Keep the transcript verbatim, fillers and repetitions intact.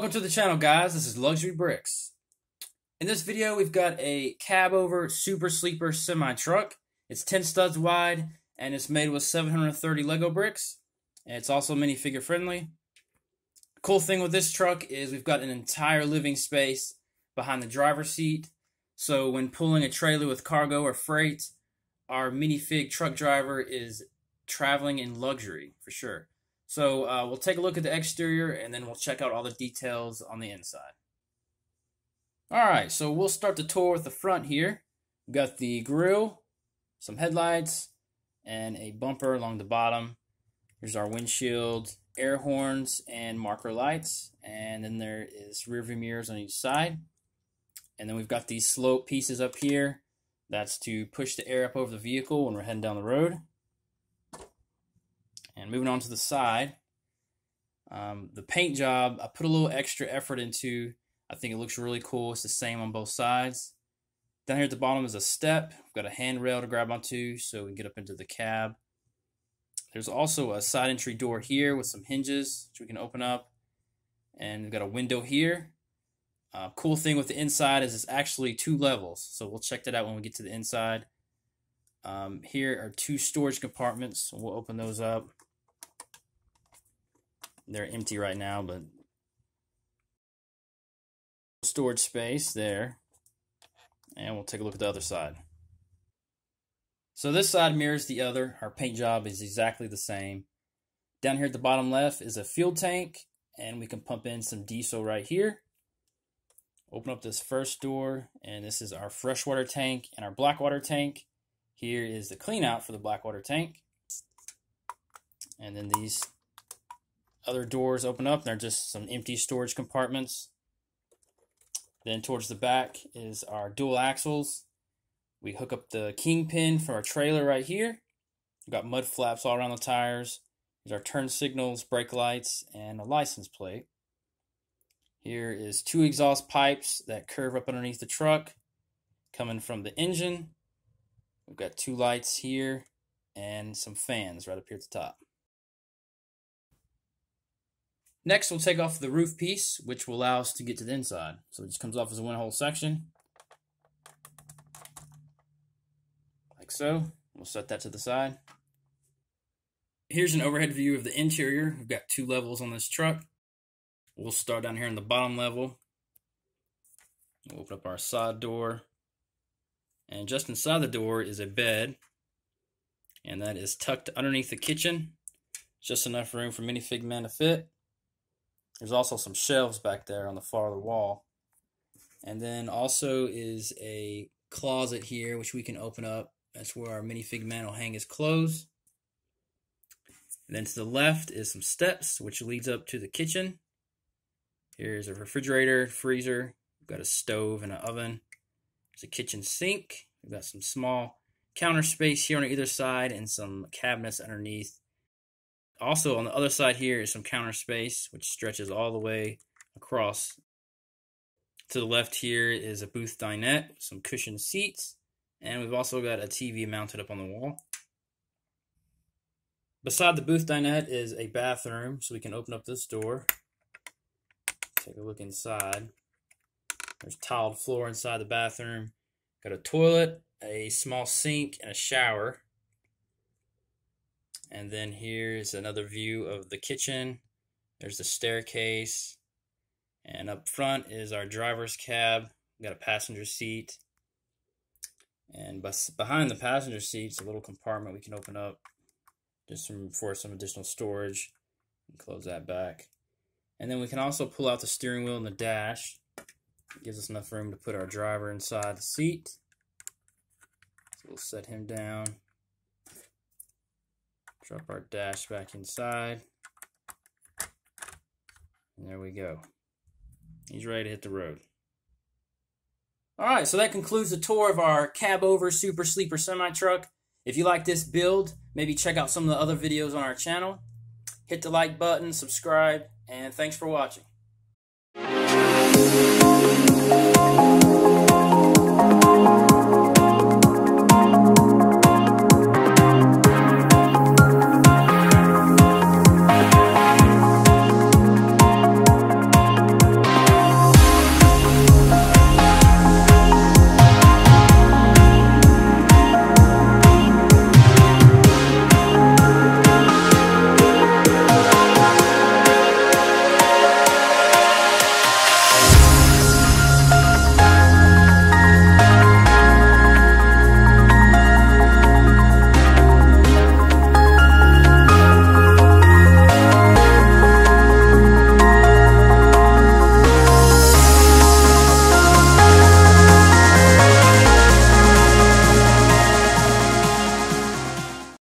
Welcome to the channel, guys. This is Luxury Bricks. In this video, we've got a Cabover Super Sleeper semi-truck. It's ten studs wide, and it's made with seven hundred thirty Lego bricks. And it's also minifigure friendly. The cool thing with this truck is we've got an entire living space behind the driver's seat. So when pulling a trailer with cargo or freight, our minifig truck driver is traveling in luxury, for sure. So uh, we'll take a look at the exterior, and then we'll check out all the details on the inside. Alright, so we'll start the tour with the front here. We've got the grille, some headlights, and a bumper along the bottom. Here's our windshield, air horns, and marker lights. And then there is rear view mirrors on each side. And then we've got these slope pieces up here. That's to push the air up over the vehicle when we're heading down the road. And moving on to the side, um, the paint job, I put a little extra effort into. I think it looks really cool. It's the same on both sides. Down here at the bottom is a step. We've got a handrail to grab onto so we can get up into the cab. There's also a side entry door here with some hinges which we can open up. And we've got a window here. Uh, cool thing with the inside is it's actually two levels. So we'll check that out when we get to the inside. Um, here are two storage compartments. We'll open those up. They're empty right now, but storage space there. And we'll take a look at the other side. So this side mirrors the other. Our paint job is exactly the same. Down here at the bottom left is a fuel tank, and we can pump in some diesel right here. Open up this first door, and this is our freshwater tank and our blackwater tank. Here is the clean out for the blackwater tank. And then these other doors open up. They're just some empty storage compartments. Then towards the back is our dual axles. We hook up the kingpin for our trailer right here. We've got mud flaps all around the tires. Here's our turn signals, brake lights, and a license plate. Here is two exhaust pipes that curve up underneath the truck, coming from the engine. We've got two lights here and some fans right up here at the top. Next, we'll take off the roof piece, which will allow us to get to the inside. So it just comes off as a one-hole section. Like so. We'll set that to the side. Here's an overhead view of the interior. We've got two levels on this truck. We'll start down here in the bottom level. We'll open up our side door. And just inside the door is a bed. And that is tucked underneath the kitchen. Just enough room for minifig man to fit. There's also some shelves back there on the farther wall. And then also is a closet here, which we can open up. That's where our minifig man will hang his clothes. And then to the left is some steps, which leads up to the kitchen. Here's a refrigerator, freezer. We've got a stove and an oven. There's a kitchen sink. We've got some small counter space here on either side and some cabinets underneath. Also, on the other side here is some counter space, which stretches all the way across. To the left here is a booth dinette with some cushioned seats. And we've also got a T V mounted up on the wall. Beside the booth dinette is a bathroom, so we can open up this door. Take a look inside. There's tiled floor inside the bathroom. Got a toilet, a small sink, and a shower. And then here's another view of the kitchen. There's the staircase. And up front is our driver's cab. We've got a passenger seat. And behind the passenger seat is a little compartment we can open up just some, for some additional storage. And close that back. And then we can also pull out the steering wheel and the dash. It gives us enough room to put our driver inside the seat. So we'll set him down. Drop our dash back inside. And there we go. He's ready to hit the road. Alright, so that concludes the tour of our Cabover Super Sleeper semi-truck. If you like this build, maybe check out some of the other videos on our channel. Hit the like button, subscribe, and thanks for watching.